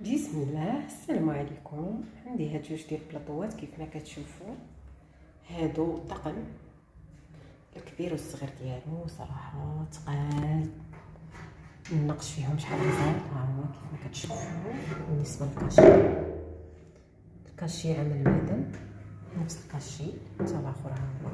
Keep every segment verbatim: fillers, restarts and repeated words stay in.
بسم الله. السلام عليكم. عندي هاد جوج ديال البلاطوات كيف ما كتشوفوا. هادو طقم الكبير والصغير ديالو، صراحه تقال النقش فيهم شحال غزال. ها هو كيف ما كتشوفوا. بالنسبه للكاشي، الكاشي عمل معدن نفس الكاشي حتى الاخر. ها هو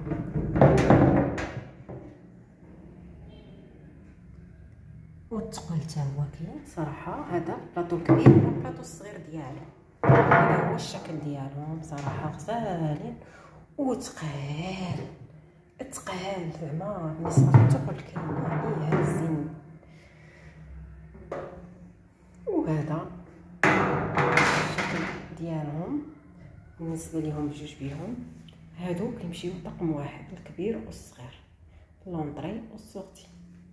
والثقل حتى هو كاين. صراحه هذا البلاطو الكبير والبلاطو الصغير ديالو، هذا هو الشكل ديالهم. صراحه غزالين وثقال ثقال زعما بالنسبه للثقل كاين يعني هازين. وهذا الشكل ديالهم بالنسبه ليهم بجوج بيهم. هادو كيمشيو طقم واحد، الكبير والصغير، لونطري والسورتي.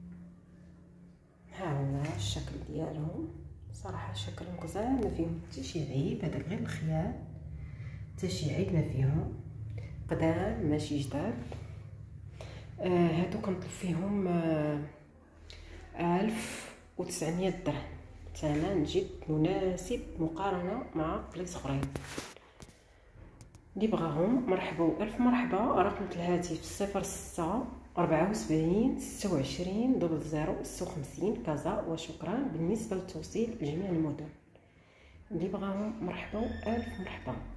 ها هو الشكل ديالهم. صراحه شكلهم غزال، ما فيهم حتى شي عيب. هذاك غير الخيال، حتى شي عيب ما فيهم. قدام ماشي جداد. آه هادو كنطلب فيهم آه ألف وتسعمية درهم، ثمن جد مناسب مقارنه مع بلايص اخرين. اللي بغاهم مرحبا الف مرحبا. رقم الهاتف صفر ستة أربعة وسبعين ستة وعشرين دبل زيرو ستة وخمسين كازا. وشكرا بالنسبه للتوصيل لجميع المدن. اللي بغاهم مرحبا الف مرحبا.